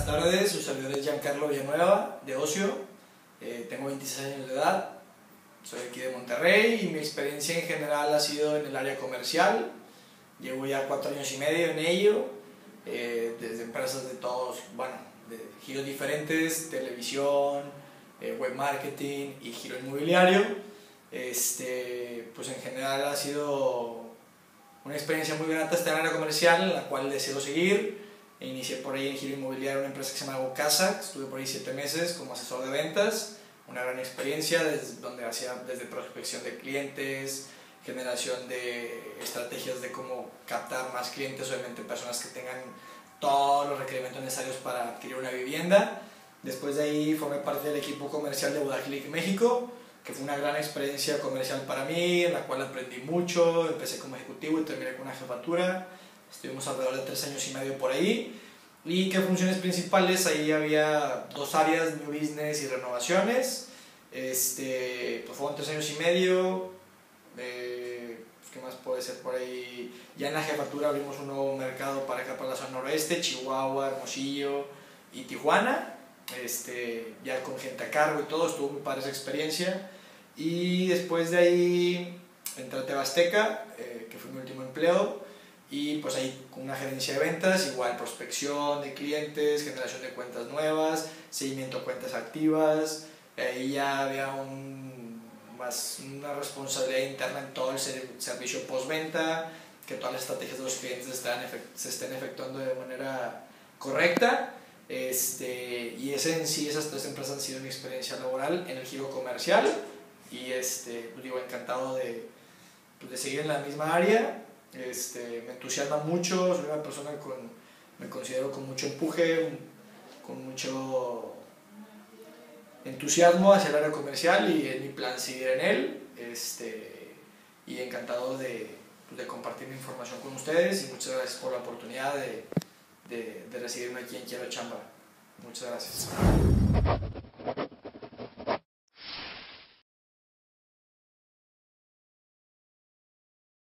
buenas tardes, su servidor es Giancarlo Villanueva, de Ocio, tengo 26 años de edad, soy aquí de Monterrey y mi experiencia en general ha sido en el área comercial. Llevo ya 4 años y medio en ello, desde empresas de todos, bueno, de giros diferentes, televisión, web marketing y giro inmobiliario. Pues en general ha sido una experiencia muy grata estar en el área comercial, en la cual deseo seguir. Inicié por ahí en giro inmobiliario una empresa que se llama GoCasa, estuve por ahí 7 meses como asesor de ventas, una gran experiencia donde hacía desde prospección de clientes, generación de estrategias de cómo captar más clientes, obviamente personas que tengan todos los requerimientos necesarios para adquirir una vivienda. Después de ahí formé parte del equipo comercial de Budaclick México, que fue una gran experiencia comercial para mí, en la cual aprendí mucho, empecé como ejecutivo y terminé con una jefatura. Estuvimos alrededor de 3 años y medio por ahí. ¿Y qué funciones principales? Ahí había 2 áreas, New Business y renovaciones. Pues fueron 3 años y medio. ¿Qué más puede ser por ahí? Ya en la jefatura abrimos un nuevo mercado para acá, para la zona noroeste, Chihuahua, Hermosillo y Tijuana. Ya con gente a cargo y todo, estuvo muy padre esa experiencia. Y después de ahí entré a TV Azteca, que fue mi último empleo. Y pues ahí con una gerencia de ventas, igual prospección de clientes, generación de cuentas nuevas, seguimiento de cuentas activas. Ahí ya había una responsabilidad interna en todo el servicio postventa, que todas las estrategias de los clientes se estén efectuando de manera correcta. Y en sí, esas 3 empresas han sido mi experiencia laboral en el giro comercial. Y pues digo, encantado de seguir en la misma área. Me entusiasma mucho, soy una persona me considero con mucho empuje, con mucho entusiasmo hacia el área comercial y es mi plan seguir en él. Y encantado de compartir mi información con ustedes y muchas gracias por la oportunidad de recibirme aquí en Quiero Chamba. Muchas gracias.